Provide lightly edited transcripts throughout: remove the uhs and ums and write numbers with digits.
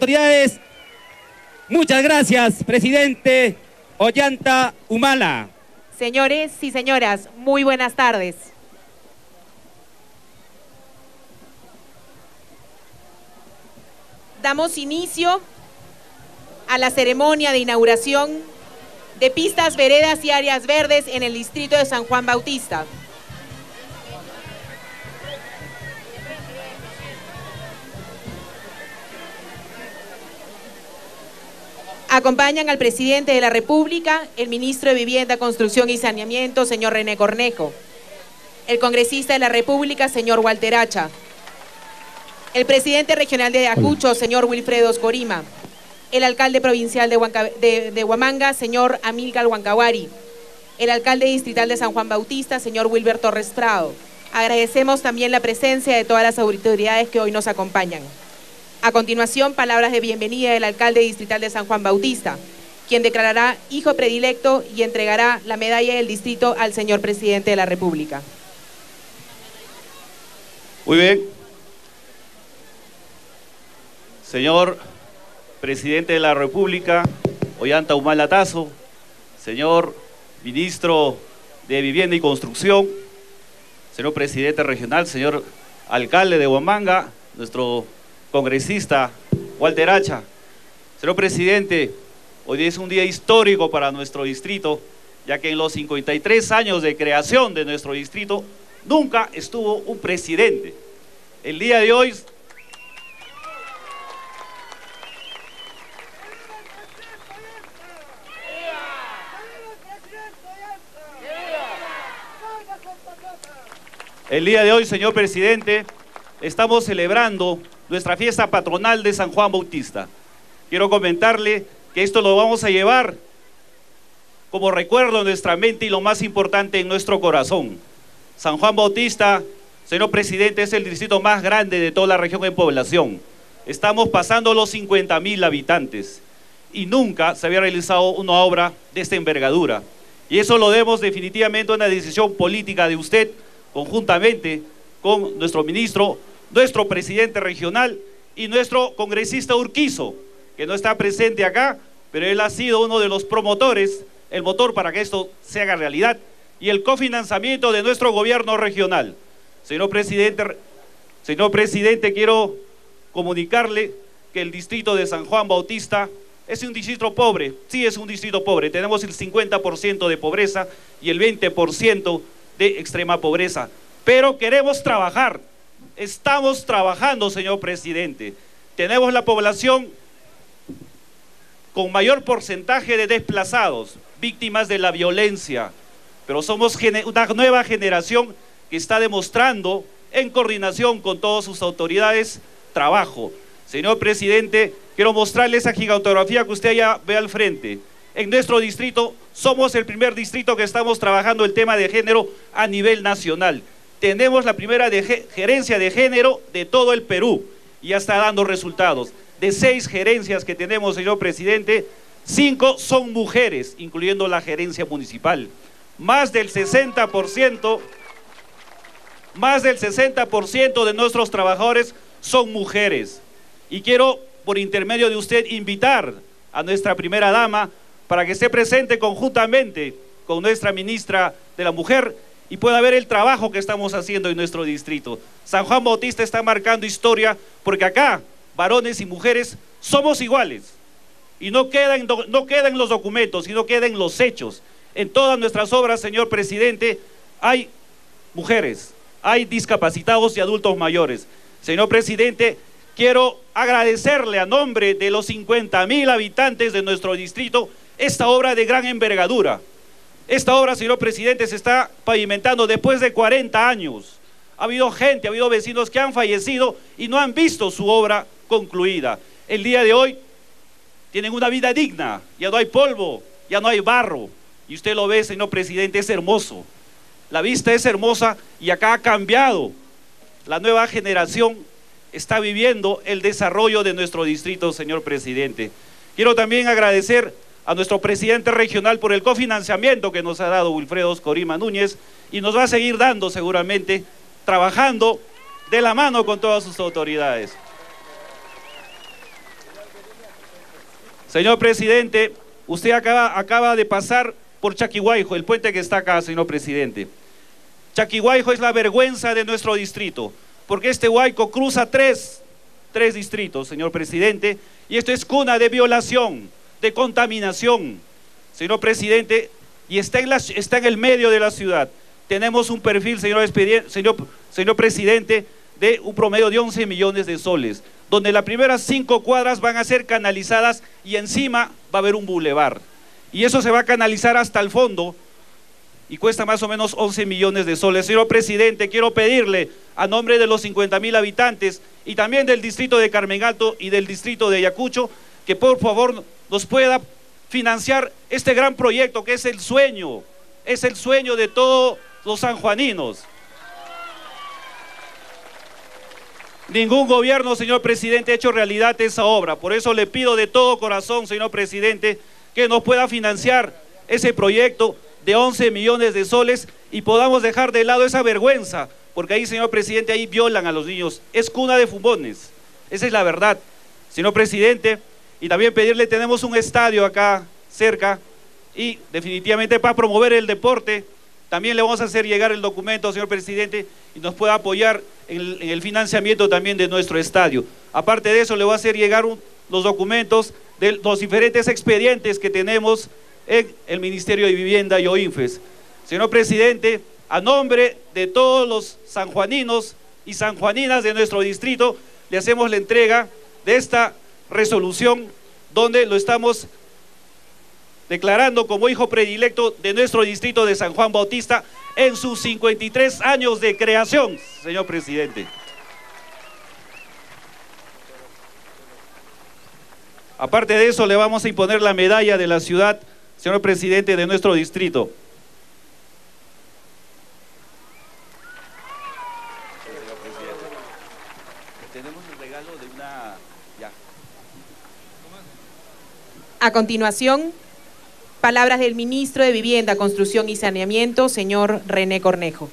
autoridades. Muchas gracias, presidente Ollanta Humala. Señores y señoras, muy buenas tardes. Damos inicio a la ceremonia de inauguración de pistas, veredas y áreas verdes en el distrito de San Juan Bautista. Acompañan al presidente de la República, el ministro de Vivienda, Construcción y Saneamiento, señor René Cornejo, el congresista de la República, señor Walter Hacha, el presidente regional de Ayacucho, señor Wilfredo Oscorima, el alcalde provincial de Huamanga, señor Amílcar Huancahuari, el alcalde distrital de San Juan Bautista, señor Wilber Torres Prado. Agradecemos también la presencia de todas las autoridades que hoy nos acompañan. A continuación, palabras de bienvenida del alcalde distrital de San Juan Bautista, quien declarará hijo predilecto y entregará la medalla del distrito al señor presidente de la República. Muy bien. Señor presidente de la República, Ollanta Humala Tazo, señor ministro de Vivienda y Construcción, señor presidente regional, señor alcalde de Huamanga, nuestro congresista Walter Hacha. Señor presidente, hoy es un día histórico para nuestro distrito, ya que en los 53 años de creación de nuestro distrito nunca estuvo un presidente. El día de hoy señor presidente, estamos celebrando nuestra fiesta patronal de San Juan Bautista. Quiero comentarle que esto lo vamos a llevar como recuerdo en nuestra mente y lo más importante en nuestro corazón. San Juan Bautista, señor presidente, es el distrito más grande de toda la región en población. Estamos pasando los 50.000 habitantes y nunca se había realizado una obra de esta envergadura. Y eso lo debemos definitivamente a una decisión política de usted, conjuntamente con nuestro ministro, nuestro presidente regional y nuestro congresista Urquizo, que no está presente acá, pero él ha sido uno de los promotores, el motor para que esto se haga realidad, y el cofinanciamiento de nuestro gobierno regional. Señor presidente, quiero comunicarle que el distrito de San Juan Bautista es un distrito pobre. Sí, es un distrito pobre. Tenemos el 50% de pobreza y el 20% de extrema pobreza, pero queremos trabajar. Estamos trabajando, señor presidente. Tenemos la población con mayor porcentaje de desplazados, víctimas de la violencia, pero somos una nueva generación que está demostrando, en coordinación con todas sus autoridades, trabajo. Señor presidente, quiero mostrarle esa gigantografía que usted ya ve al frente. En nuestro distrito somos el primer distrito que estamos trabajando el tema de género a nivel nacional. Tenemos la primera gerencia de género de todo el Perú y ya está dando resultados. De 6 gerencias que tenemos, señor presidente, 5 son mujeres, incluyendo la gerencia municipal. Más del 60% de nuestros trabajadores son mujeres. Y quiero, por intermedio de usted, invitar a nuestra primera dama para que esté presente conjuntamente con nuestra ministra de la Mujer y pueda ver el trabajo que estamos haciendo en nuestro distrito. San Juan Bautista está marcando historia porque acá, varones y mujeres, somos iguales. Y no queda en los documentos, sino queda en los hechos. En todas nuestras obras, señor presidente, hay mujeres, hay discapacitados y adultos mayores. Señor presidente, quiero agradecerle a nombre de los 50.000 habitantes de nuestro distrito esta obra de gran envergadura. Esta obra, señor presidente, se está pavimentando después de 40 años. Ha habido gente, ha habido vecinos que han fallecido y no han visto su obra concluida. El día de hoy tienen una vida digna, ya no hay polvo, ya no hay barro. Y usted lo ve, señor presidente, es hermoso. La vista es hermosa y acá ha cambiado. La nueva generación está viviendo el desarrollo de nuestro distrito, señor presidente. Quiero también agradecer a nuestro presidente regional por el cofinanciamiento que nos ha dado Wilfredo Oscorima Núñez y nos va a seguir dando seguramente, trabajando de la mano con todas sus autoridades. Señor presidente, usted acaba de pasar por Chaquihuayjo, el puente que está acá, señor presidente. Chaquihuayjo es la vergüenza de nuestro distrito, porque este Huayco cruza tres distritos, señor presidente, y esto es cuna de violación, de contaminación, señor presidente, y está en el medio de la ciudad. Tenemos un perfil, señor presidente, de un promedio de 11 millones de soles, donde las primeras 5 cuadras van a ser canalizadas y encima va a haber un bulevar. Y eso se va a canalizar hasta el fondo y cuesta más o menos 11 millones de soles. Señor presidente, quiero pedirle a nombre de los 50.000 habitantes y también del distrito de Carmen Alto y del distrito de Ayacucho, que por favor nos pueda financiar este gran proyecto que es el sueño de todos los sanjuaninos. Ningún gobierno, señor presidente, ha hecho realidad esa obra. Por eso le pido de todo corazón, señor presidente, que nos pueda financiar ese proyecto de 11 millones de soles y podamos dejar de lado esa vergüenza, porque ahí, señor presidente, ahí violan a los niños. Es cuna de fumones. Esa es la verdad, señor presidente. Y también pedirle, tenemos un estadio acá cerca y definitivamente para promover el deporte, también le vamos a hacer llegar el documento, señor presidente, y nos pueda apoyar en el financiamiento también de nuestro estadio. Aparte de eso, le voy a hacer llegar los documentos de los diferentes expedientes que tenemos en el Ministerio de Vivienda y OINFES. Señor presidente, a nombre de todos los sanjuaninos y sanjuaninas de nuestro distrito, le hacemos la entrega de esta resolución donde lo estamos declarando como hijo predilecto de nuestro distrito de San Juan Bautista en sus 53 años de creación, señor presidente. Aparte de eso, le vamos a imponer la medalla de la ciudad, señor presidente, de nuestro distrito. Señor presidente, tenemos el regalo de una... Ya. A continuación, palabras del ministro de Vivienda, Construcción y Saneamiento, señor René Cornejo.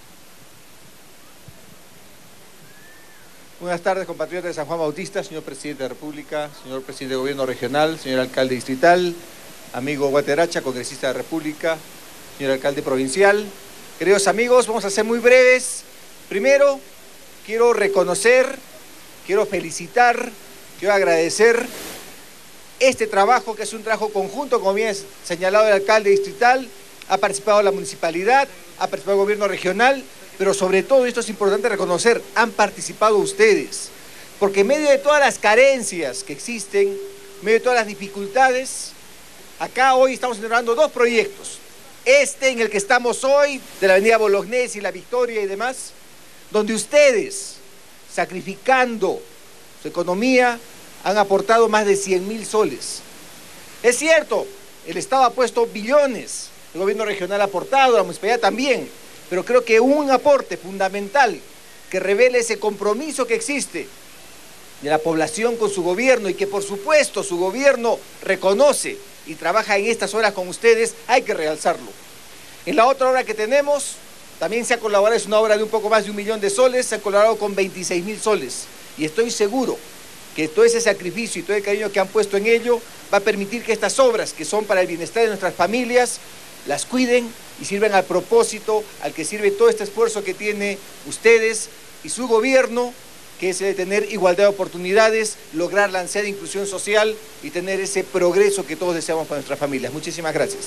Buenas tardes, compatriotas de San Juan Bautista, señor presidente de la República, señor presidente de Gobierno Regional, señor alcalde distrital, amigo Walteracha, congresista de la República, señor alcalde provincial. Queridos amigos, vamos a ser muy breves. Primero, quiero reconocer, quiero felicitar, quiero agradecer este trabajo, que es un trabajo conjunto, como bien es señalado el alcalde distrital, ha participado la municipalidad, ha participado el gobierno regional, pero sobre todo, esto es importante reconocer, han participado ustedes, porque en medio de todas las carencias que existen, en medio de todas las dificultades, acá hoy estamos inaugurando 2 proyectos. Este en el que estamos hoy, de la avenida Bolognesi, La Victoria y demás, donde ustedes, sacrificando su economía, han aportado más de 100.000 soles. Es cierto, el Estado ha puesto billones, el gobierno regional ha aportado, la municipalidad también, pero creo que un aporte fundamental que revela ese compromiso que existe de la población con su gobierno y que por supuesto su gobierno reconoce y trabaja en estas horas con ustedes, hay que realzarlo. En la otra obra que tenemos, también se ha colaborado, es una obra de un poco más de 1 millón de soles, se ha colaborado con 26.000 soles y estoy seguro que todo ese sacrificio y todo el cariño que han puesto en ello va a permitir que estas obras, que son para el bienestar de nuestras familias, las cuiden y sirvan al propósito al que sirve todo este esfuerzo que tiene ustedes y su gobierno, que es el de tener igualdad de oportunidades, lograr la ansiada inclusión social y tener ese progreso que todos deseamos para nuestras familias. Muchísimas gracias.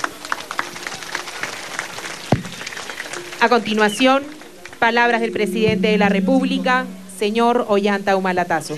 A continuación, palabras del presidente de la República, señor Ollanta Humala Tazo.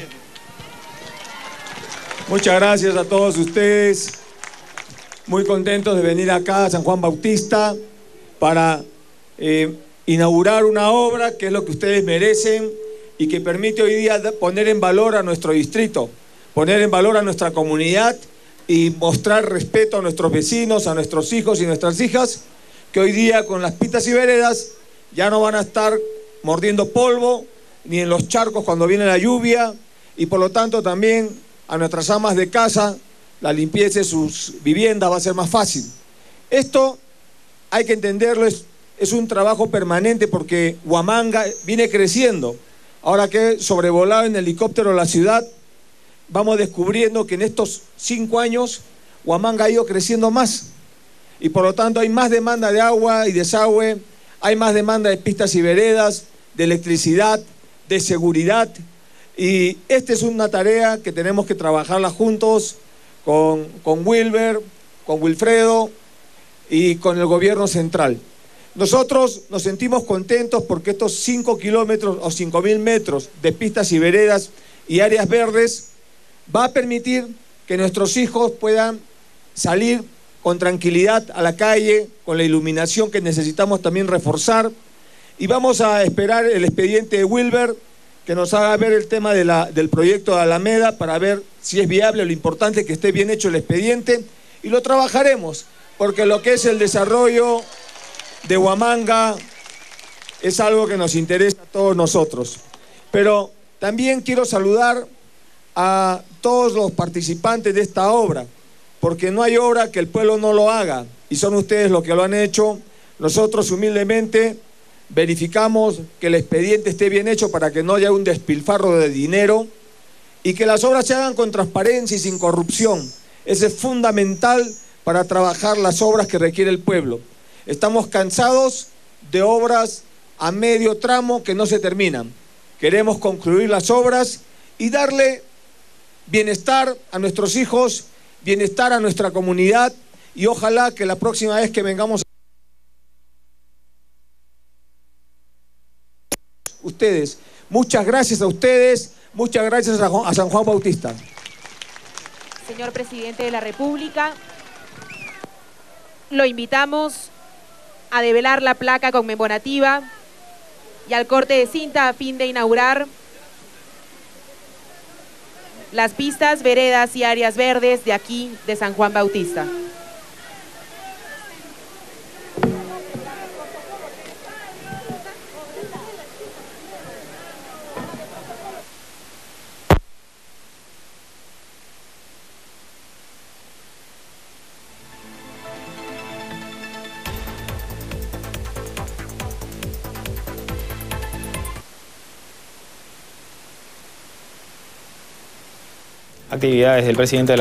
Muchas gracias a todos ustedes, muy contentos de venir acá a San Juan Bautista para inaugurar una obra que es lo que ustedes merecen y que permite hoy día poner en valor a nuestro distrito, poner en valor a nuestra comunidad y mostrar respeto a nuestros vecinos, a nuestros hijos y nuestras hijas, que hoy día con las pistas y veredas ya no van a estar mordiendo polvo ni en los charcos cuando viene la lluvia, y por lo tanto también a nuestras amas de casa la limpieza de sus viviendas va a ser más fácil. Esto hay que entenderlo, es un trabajo permanente porque Huamanga viene creciendo. Ahora que he sobrevolado en helicóptero la ciudad, vamos descubriendo que en estos 5 años Huamanga ha ido creciendo más y por lo tanto hay más demanda de agua y desagüe, hay más demanda de pistas y veredas, de electricidad, de seguridad, y esta es una tarea que tenemos que trabajarla juntos con Wilber, con Wilfredo y con el gobierno central. Nosotros nos sentimos contentos porque estos 5 kilómetros o 5.000 metros de pistas y veredas y áreas verdes va a permitir que nuestros hijos puedan salir con tranquilidad a la calle, con la iluminación que necesitamos también reforzar, y vamos a esperar el expediente de Wilber que nos haga ver el tema del proyecto de Alameda para ver si es viable. Lo importante es que esté bien hecho el expediente y lo trabajaremos, porque lo que es el desarrollo de Huamanga es algo que nos interesa a todos nosotros. Pero también quiero saludar a todos los participantes de esta obra, porque no hay obra que el pueblo no lo haga, y son ustedes los que lo han hecho. Nosotros humildemente verificamos que el expediente esté bien hecho para que no haya un despilfarro de dinero y que las obras se hagan con transparencia y sin corrupción. Eso es fundamental para trabajar las obras que requiere el pueblo. Estamos cansados de obras a medio tramo que no se terminan. Queremos concluir las obras y darle bienestar a nuestros hijos, bienestar a nuestra comunidad, y ojalá que la próxima vez que vengamos ustedes. Muchas gracias a ustedes, muchas gracias a San Juan Bautista. Señor Presidente de la República, lo invitamos a develar la placa conmemorativa y al corte de cinta a fin de inaugurar las pistas, veredas y áreas verdes de aquí, de San Juan Bautista. Actividades del presidente de la